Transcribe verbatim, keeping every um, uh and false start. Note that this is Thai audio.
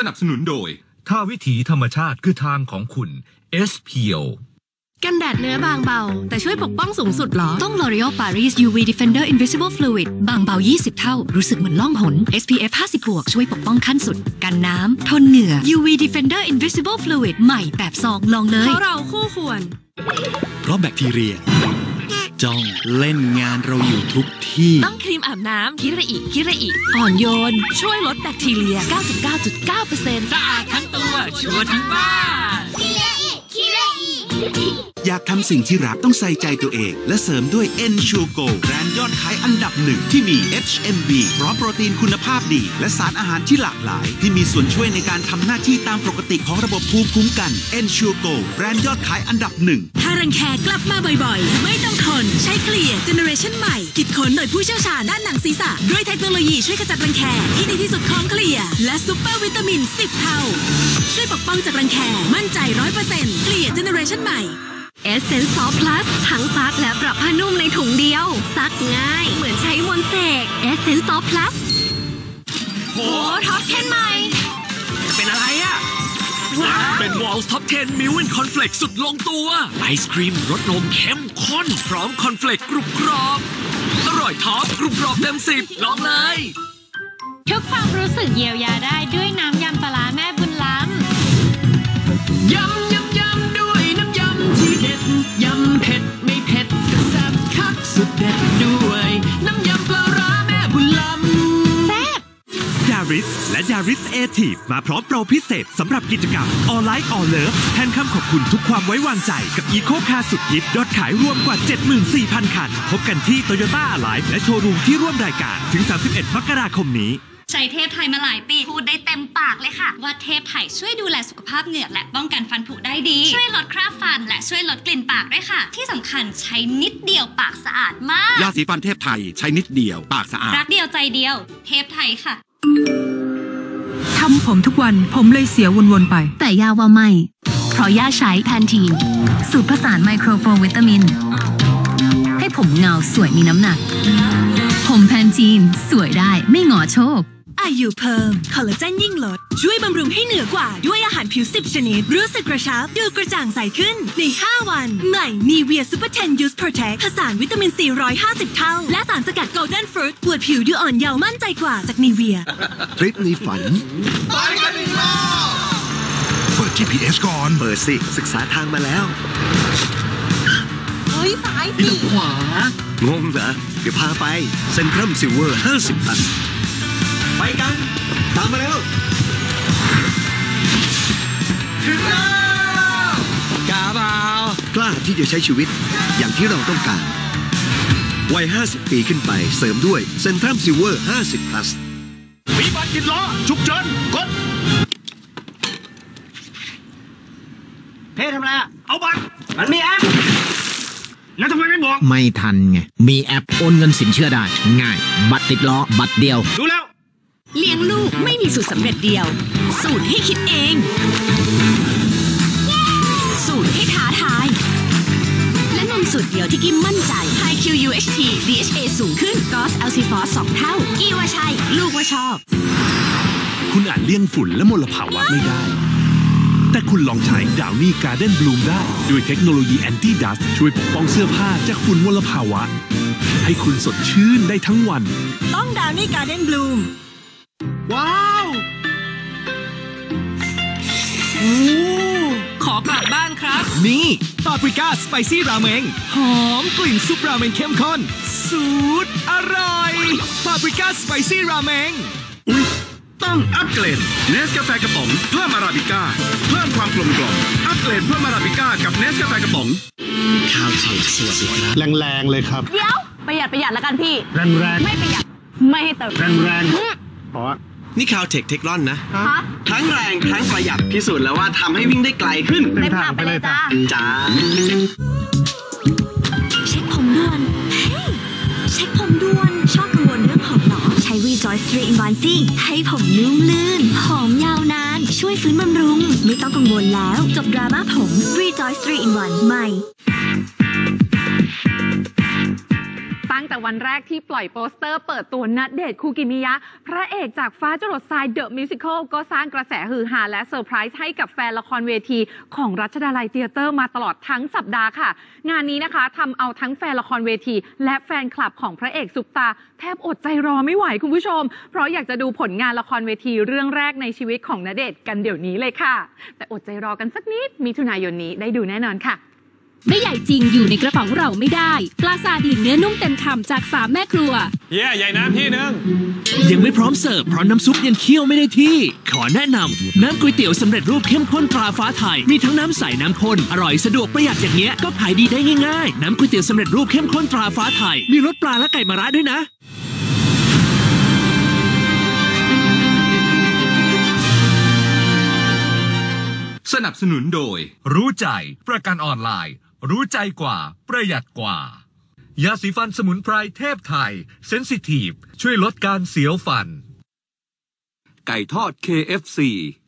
นับสนุนโดยถ้าวิถีธรรมชาติคือทางของคุณ เอส พี โอกันแดดเนื้อบางเบาแต่ช่วยปกป้องสูงสุดหรอต้อง L'Oreal Paris ยู วี Defender Invisible Fluid บางเบายี่สิบเท่ารู้สึกเหมือนล่องหน เอส พี เอฟ ห้าสิบ บวกช่วยปกป้องขั้นสุดกันน้ำทนเหงื่อ ยู วี Defender Invisible Fluid ใหม่แบบซองลองเลยเพราะเราคู่ควรเพราะแบคทีเรียจ้องเล่นงานเราอยู่ทุกที่ต้องครีมอาบน้ำคิระอิคิระอิอ่อนโยนช่วยลดแบคทีเรีย เก้าสิบเก้าจุดเก้าเปอร์เซ็นต์สะอาดทั้งตัวชัวร์ทั้งบ้านคิระอิคิระอิอยากทำสิ่งที่รักต้องใส่ใจตัวเองและเสริมด้วย Ensure Go แบรนด์ยอดขายอันดับหนึ่งที่มี เอช เอ็ม บี พร้อมโปรตีนคุณภาพดีและสารอาหารที่หลากหลายที่มีส่วนช่วยในการทำหน้าที่ตามปกติของระบบภูมิคุ้มกัน Ensure Go แบรนด์ยอดขายอันดับหนึ่งถ้ารังแคกลับมาบ่อยๆไม่ต้องทนใช้เคลียร์เจเนอเรชั่นใหม่คิดค้นโดยผู้เชี่ยวชาญด้านหนังศีรษะด้วยเทคโนโลยีช่วยขจัดรังแคที่ดีที่สุดของเคลียร์และซุปเปอร์วิตามินสิบเท่าช่วยปกป้องจากรังแคมั่นใจ ร้อยเปอร์เซ็นต์ เคลียร์เจเนอเรชั่นใหม่ Essence Soft Plus ทั้งซักและปรับผ้านุ่มในถุงเดียวซักง่ายเหมือนใช้มนต์เสก Essence Soft Plus โหท็อปสิบใหม่จะเป็นอะไรอ่ะเป็น Walls Top สิบ Milk and Cornflakes สุดลงตัวไอศครีมรสนมเข้มข้นพร้อมคอนเฟลกกรุบกรอบอร่อยท็อปกรุบกรอบเต็มสิบลองเลยทุกความรู้สึกเยียวยาได้ด้วยน้ำยำปลาร้าแม่บุญล้ำยำยำยำด้วยน้ำยำที่เด็ดยำเผ็ดไม่เผ็ดก็แซ่บคักสุดเด็ดด้วยน้ำยำปลาร้าแม่บุญล้ำแซ่บยาริสและยาริสเอทีฟมาพร้อมโปรพิเศษสำหรับกิจกรรม All Like All Love แทนคำขอบคุณทุกความไว้วางใจกับ Eco Car สุดฮิตยอดขายรวมกว่า เจ็ดหมื่นสี่พัน คันพบกันที่ Toyota Alive และโชว์รูมที่ร่วมรายการถึงสามสิบเอ็ดมกราคมนี้ใช้เทพไทยมาหลายปีพูดได้เต็มปากเลยค่ะว่าเทพไทยช่วยดูแลสุขภาพเหงือกและป้องกันฟันผุได้ดีช่วยลดคราบฟันและช่วยลดกลิ่นปากด้วยค่ะที่สำคัญใช้นิดเดียวปากสะอาดมากยาสีฟันเทพไทยใช้นิดเดียวปากสะอาดรักเดียวใจเดียวเทพไทยค่ะทำผมทุกวันผมเลยเสียวนๆไปแต่ย่าว่าไม่เพราะย่าใช้แพนทีนสูตรผสานไมโครโฟวิตามินให้ผมเงาสวยมีน้ำหนักผมแพนทีนสวยได้ไม่หงอโชคอายุเพิ่มคอลลาเจนยิ่งลดช่วยบำรุงให้เหนือกว่าด้วยอาหารผิวสิบชนิดรู้สึกกระชับดูกระจ่างใสขึ้นในห้าวันใหม่ Nivea Super สิบ Youth Protect ผสานวิตามินซีหนึ่งร้อยห้าสิบเท่าและสารสกัด Golden Fruit ปวดผิวดูอ่อนเยาว์มั่นใจกว่าจาก Nivea ทริปนี้ฝันไปกันอีกรอบเปิด จี พี เอส ก่อนเปิดสิศึกษาทางมาแล้วเฮ้ยซ้ายสิขวางงเหรอเดี๋ยวพาไปเซ็นทรัลซิลเวอร์ห้าสิบตันไปกันตามมาแล้วถึงแล้วกล้าเปล่ากล้าที่จะใช้ชีวิตอย่างที่เราต้องการวัยห้าสิบปีขึ้นไปเสริมด้วยเซ็นทรัลซิลเวอร์ห้าสิบ plus มีบัตรติดล้อฉุกเฉินกดเพ่ทำอะไรอ่ะเอาบัตรมันมีแอปแล้วทำไมไม่บอกไม่ทันไงมีแอปโอนเงินสินเชื่อได้ง่ายบัตรติดล้อบัตรเดียวดูแล้วเลี้ยงลูกไม่มีสูตรสำเร็จเดียวสูตรให้คิดเองสูตรให้ท้าทายและนมสูตรเดียวที่กิมมั่นใจ High คิว ยู เอช ที ดี เอช เอ สูงขึ้น จี โอ เอส แอล ซี ฟอส สองเท่ากี่ว่าใช่ลูกว่าชอบคุณอาจเลี่ยงฝุ่นและมลภาวะไม่ได้แต่คุณลองใช้ดาวนี่การ์เด้นบลูมได้ด้วยเทคโนโลยีแอนตี้ดัสต์ช่วยปกป้องเสื้อผ้าจากฝุ่นมลภาวะให้คุณสดชื่นได้ทั้งวันต้องดาวนี่การ์เด้นบลูมว้าวโอ้ขอกลับบ้านครับนี่ปาปริก้าสไปซี่ราเมงหอมกลิ่นซุปราเมงเข้มข้นสูตรอร่อยปาปริก้าสไปซี่ราเมงอุ๊ยต้องอัปเกรดเนสกาแฟกระป๋องเพิ่มอาราบิก้าเพิ่มความกลมกล่อมอัปเกรดเพิ่มอาราบิก้ากับเนสกาแฟกระป๋องข้าวเทคสวัสดีครับแรงๆเลยครับเดี๋ยวประหยัดประหยัดแล้วกันพี่แรงๆไม่ประหยัดไม่ให้เติมแรงๆเพราะนี่คาวเทคเทคลอนนะทั้งแรงทั้งประหยัดพิสูจน์แล้วว่าทำให้วิ่งได้ไกลขึ้นเต็มถังไปเลยจ้าจ้าเช็คผมด่วนเฮ้ยเช็คผมด่วนชอบกังวลเรื่องผมหรอใช้ Rejoice ทรี in วัน สิให้ผมนุ่มลื่นหอมยาวนานช่วยฟื้นบำรุงไม่ต้องกังวลแล้วจบดราม่าผม Rejoice ทรี in วันใหม่ตั้งแต่วันแรกที่ปล่อยโปสเตอร์เปิดตัวณเดชน์คูกิมิยะพระเอกจากฟ้าจรดทรายเดอะมิวสิคลก็สร้างกระแสฮือฮาและเซอร์ไพรส์ให้กับแฟนละครเวทีของรัชดาลัยเธียเตอร์มาตลอดทั้งสัปดาห์ค่ะงานนี้นะคะทำเอาทั้งแฟนละครเวทีและแฟนคลับของพระเอกซุปตาแทบอดใจรอไม่ไหวคุณผู้ชมเพราะอยากจะดูผลงานละครเวทีเรื่องแรกในชีวิตของณเดชน์กันเดี๋ยวนี้เลยค่ะแต่อดใจรอกันสักนิดมิถุนายนนี้ได้ดูแน่นอนค่ะไม่ใหญ่จริงอยู่ในกระเป๋าเราไม่ได้ปลาซาดีเนื้อนุ่มเต็มคำจากสามแม่ครัวเย่ใหญ่น้ำที่นึงยังไม่พร้อมเสิร์ฟเพราะน้ำซุปยังเคี่ยวไม่ได้ที่ขอแนะนำน้ำก๋วยเตี๋ยวสำเร็จรูปเข้มข้นตราฟ้าไทยมีทั้งน้ำใสน้ำข้นอร่อยสะดวกประหยัดอย่างเงี้ยก็ขายดีได้ง่ายๆน้ำก๋วยเตี๋ยวสำเร็จรูปเข้มข้นตราฟ้าไทยมีรสปลาและไก่มะระด้วยนะสนับสนุนโดยรู้ใจประกันออนไลน์รู้ใจกว่าประหยัดกว่ายาสีฟันสมุนไพรเทพไทยเซนซิทีฟช่วยลดการเสียวฟันไก่ทอด เค เอฟ ซี